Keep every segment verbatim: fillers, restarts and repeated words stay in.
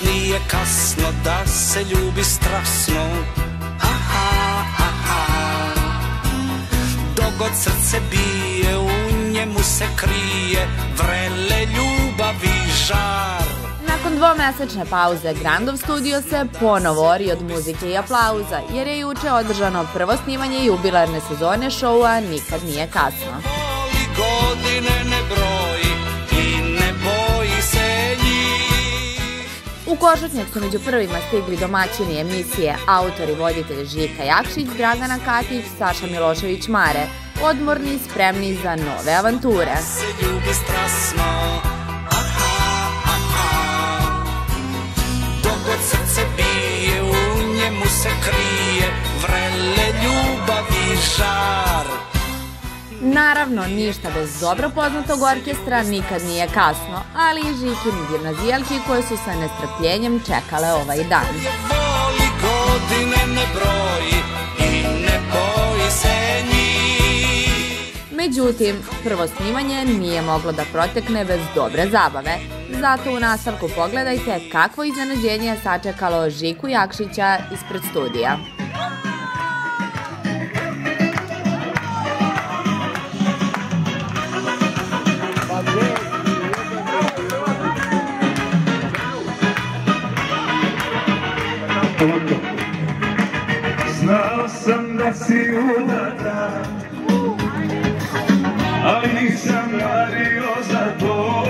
nije kasno da se ljubi strasno. Aha, aha. Dogod srce bije, u njemu se krije vrele ljubavi žar. Nakon dvomesečne pauze Grandov studio se ponovo ori od muzike i aplauza, jer je juče održano prvo snimanje jubilarne sezone šoua Nikad nije kasno. Godine ne broji i ne boji se njih. U Košutnjak su među prvima stigli domaćini emisije, autor i voditelj Žika Jakšić, Dragana Katić, Saša Milošević Mare, odmorni, spremni za nove avanture. Se ljubi strasno. Dogod srce bije, u njemu se krije vrele ljubavi žar. Naravno, ništa bez dobro poznatog orkestra Nikad nije kasno, ali i Žikini gimnazijalki koje su sa nestrpljenjem čekale ovaj dan. Voli godine ne broji i ne boji se njih. Međutim, prvo snimanje nije moglo da protekne bez dobre zabave. Zato u nastavku pogledajte kakvo iznenađenje je sačekalo Žiku Jakšića ispred studija. Znao sam da si udata, ali nisam mario za to.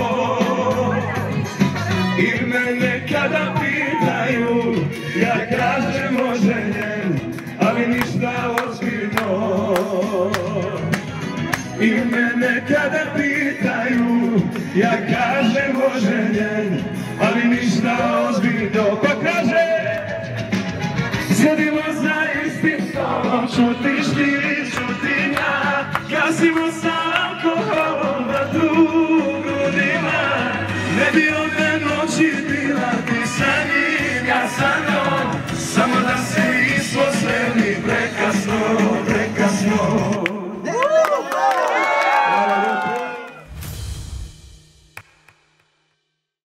I mene kada pitaju, ja kažem oženjen, ali ništa ozbiljno. I mene kada pitaju, ja kažem oženjen, ali ništa ozbiljno. Pa kaže, sjedimo za istim stolom, šutiš ti, šutim ja, gasimo sa alkoholom vatru u grudima, ne bi